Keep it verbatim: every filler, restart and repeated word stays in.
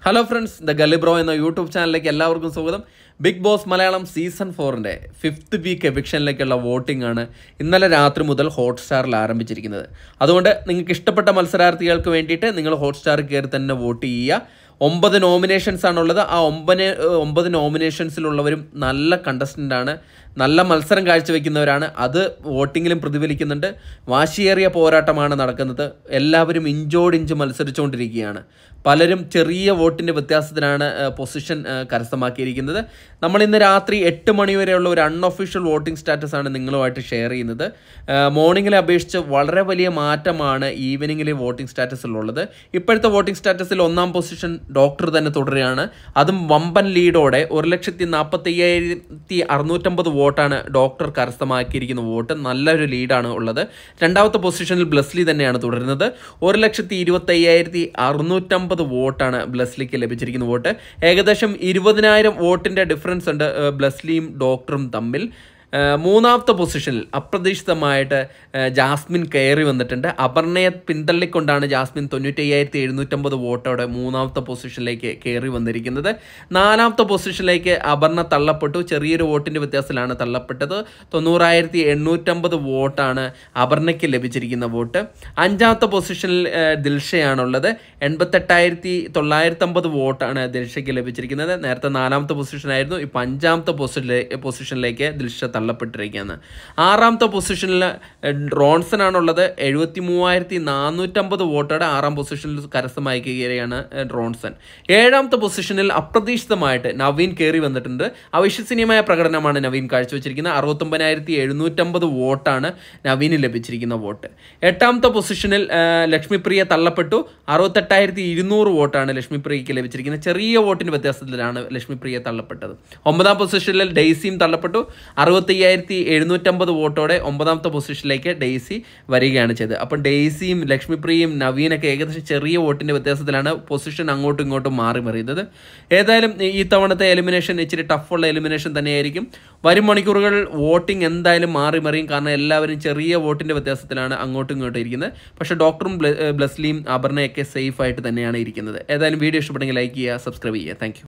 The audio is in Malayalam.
Hello friends, the Gully Bro in the YouTube channel like എല്ലാവർക്കും സ്വാഗതം. Bigg Boss Malayalam season four ന്റെ fifth week evictionലേക്കുള്ള വോട്ടിംഗ് ആണ് ഇന്നലെ രാത്രി മുതൽ ഹോട്ട്സ്റ്റാറിൽ ആരംഭിച്ചിരിക്കുന്നത്. അതുകൊണ്ട് നിങ്ങൾക്ക് ഇഷ്ടപ്പെട്ട മത്സരാർത്ഥികൾക്ക് വേണ്ടിയിട്ട് നിങ്ങൾ ഹോട്ട്സ്റ്റാറിൽ കയറി തന്നെ വോട്ട് ചെയ്യുക. ഒമ്പത് നോമിനേഷൻസ് ആണുള്ളത്. ആ ഒമ്പത് ഒമ്പത് നോമിനേഷൻസിലുള്ളവരും നല്ല കണ്ടസ്റ്റൻ്റ് ആണ്, നല്ല മത്സരം കാഴ്ചവെക്കുന്നവരാണ്. അത് വോട്ടിങ്ങിലും പ്രതിഫലിക്കുന്നുണ്ട്. വാശിയേറിയ പോരാട്ടമാണ് നടക്കുന്നത്. എല്ലാവരും ഇഞ്ചോടിഞ്ച് മത്സരിച്ചുകൊണ്ടിരിക്കുകയാണ്. പലരും ചെറിയ വോട്ടിൻ്റെ വ്യത്യാസത്തിലാണ് പൊസിഷൻ കരസ്ഥമാക്കിയിരിക്കുന്നത്. നമ്മൾ ഇന്ന് രാത്രി എട്ട് മണി വരെയുള്ള ഒരു അൺഒഫീഷ്യൽ വോട്ടിംഗ് സ്റ്റാറ്റസ് ആണ് നിങ്ങളുമായിട്ട് ഷെയർ ചെയ്യുന്നത്. മോർണിംഗിലെ അപേക്ഷിച്ച് വളരെ വലിയ മാറ്റമാണ് ഈവനിങ്ങിലെ വോട്ടിംഗ് സ്റ്റാറ്റസിലുള്ളത്. ഇപ്പോഴത്തെ വോട്ടിംഗ് സ്റ്റാറ്റസിൽ ഒന്നാം പൊസിഷൻ ഡോക്ടർ തന്നെ തുടരുകയാണ്. അതും വമ്പൻ ലീഡോടെ ഒരു ലക്ഷത്തി നാൽപ്പത്തി അയ്യായിരത്തി അറുന്നൂറ്റമ്പത് വോട്ടാണ് ഡോക്ടർ കരസ്ഥമാക്കിയിരിക്കുന്ന വോട്ട്. നല്ലൊരു ലീഡാണ് ഉള്ളത്. രണ്ടാമത്തെ പൊസിഷനിൽ ബ്ലസ്ലി തന്നെയാണ് തുടരുന്നത്. ഒരു ലക്ഷത്തി ഇരുപത്തി അയ്യായിരത്തി അറുന്നൂറ്റമ്പത് വോട്ടാണ് ബ്ലസ്ലിക്ക് ലഭിച്ചിരിക്കുന്ന വോട്ട്. ഏകദേശം ഇരുപതിനായിരം വോട്ടിൻ്റെ ഡിഫറൻസ് ഉണ്ട് ബ്ലസ്ലിയും ഡോക്ടറും തമ്മിൽ. മൂന്നാമത്തെ പൊസിഷനിൽ അപ്രതീക്ഷിതമായിട്ട് ജാസ്മിൻ കയറി വന്നിട്ടുണ്ട്. അപർണയെ പിന്തള്ളിക്കൊണ്ടാണ് ജാസ്മിൻ തൊണ്ണൂറ്റി അയ്യായിരത്തി എഴുന്നൂറ്റമ്പത് വോട്ടോടെ മൂന്നാമത്തെ പൊസിഷനിലേക്ക് കയറി വന്നിരിക്കുന്നത്. നാലാമത്തെ പൊസിഷനിലേക്ക് അപർണ തള്ളപ്പെട്ടു. ചെറിയൊരു വോട്ടിൻ്റെ വ്യത്യാസത്തിലാണ് തള്ളപ്പെട്ടത്. തൊണ്ണൂറായിരത്തി എണ്ണൂറ്റമ്പത് വോട്ടാണ് അപർണയ്ക്ക് ലഭിച്ചിരിക്കുന്ന വോട്ട്. അഞ്ചാമത്തെ പൊസിഷനിൽ ദിൽഷയാണുള്ളത്. എൺപത്തെട്ടായിരത്തി തൊള്ളായിരത്തമ്പത് വോട്ടാണ് ദിൽഷയ്ക്ക് ലഭിച്ചിരിക്കുന്നത്. നേരത്തെ നാലാമത്തെ പൊസിഷനായിരുന്നു, ഇപ്പോൾ അഞ്ചാമത്തെ പൊസിഷനിലെ പൊസിഷനിലേക്ക് ദിൽഷ തള്ളപ്പെട്ടിരിക്കുകയാണ്. ആറാമത്തെ പൊസിഷനിൽ റോൺസൺ ആണുള്ളത്. എഴുപത്തി മൂവായിരത്തി നാനൂറ്റമ്പത് വോട്ടോടെ ആറാം പൊസിഷനിൽ കരസ്ഥമാക്കുകയാണ് റോൺസൺ. ഏഴാമത്തെ പൊസിഷനിൽ അപ്രതീക്ഷിതമായിട്ട് നവീൻ കയറി വന്നിട്ടുണ്ട്. അവിശ്വസനീയമായ പ്രകടനമാണ് നവീൻ കാഴ്ചവെച്ചിരിക്കുന്നത്. അറുപത്തൊമ്പതിനായിരത്തി എഴുന്നൂറ്റമ്പത് വോട്ടാണ് നവീന് ലഭിച്ചിരിക്കുന്ന വോട്ട്. എട്ടാമത്തെ പൊസിഷനിൽ ലക്ഷ്മി പ്രിയ തള്ളപ്പെട്ടു. അറുപത്തെട്ടായിരത്തി ഇരുന്നൂറ് വോട്ടാണ് ലക്ഷ്മി പ്രിയയ്ക്ക് ലഭിച്ചിരിക്കുന്നത്. ചെറിയ വോട്ടിൻ്റെ വ്യത്യാസത്തിലാണ് ലക്ഷ്മി പ്രിയ തള്ളപ്പെട്ടത്. ഒമ്പതാം പൊസിഷനിൽ ഡെയ്സിയും തള്ളപ്പെട്ടു. അറുപത്തി അയ്യായിരത്തി എഴുന്നൂറ്റമ്പത് വോട്ടോടെ ഒമ്പതാമത്തെ പൊസിഷനിലേക്ക് ഡെയ്സി വരികയാണ് ചെയ്തത്. അപ്പം ഡെയ്സിയും ലക്ഷ്മിപ്രിയയും നവീനൊക്കെ ഏകദേശം ചെറിയ വോട്ടിൻ്റെ വ്യത്യാസത്തിലാണ് പൊസിഷൻ അങ്ങോട്ടും ഇങ്ങോട്ടും മാറി മറിയുന്നത്. ഏതായാലും ഈ തവണത്തെ എലിമിനേഷൻ ഇച്ചിരി ടഫുള്ള എലിമിനേഷൻ തന്നെയായിരിക്കും. വരും മണിക്കൂറുകൾ വോട്ടിംഗ് എന്തായാലും മാറി മറിയും. കാരണം എല്ലാവരും ചെറിയ വോട്ടിൻ്റെ വ്യത്യാസത്തിലാണ് അങ്ങോട്ടും ഇങ്ങോട്ടും ഇരിക്കുന്നത്. പക്ഷേ ഡോക്ടറും ബ്ലസ്ലിയും അപർണയൊക്കെ സേഫ് ആയിട്ട് തന്നെയാണ് ഇരിക്കുന്നത്. ഏതായാലും വീഡിയോ ഇഷ്ടപ്പെട്ടെങ്കിൽ ലൈക്ക് ചെയ്യുക, സബ്സ്ക്രൈബ് ചെയ്യുക. താങ്ക്